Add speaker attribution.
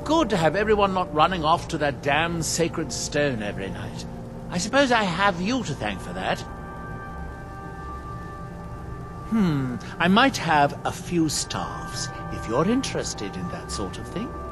Speaker 1: good to have everyone not running off to that damn sacred stone every night. I suppose I have you to thank for that. I might have a few staffs, if you're interested in that sort of thing.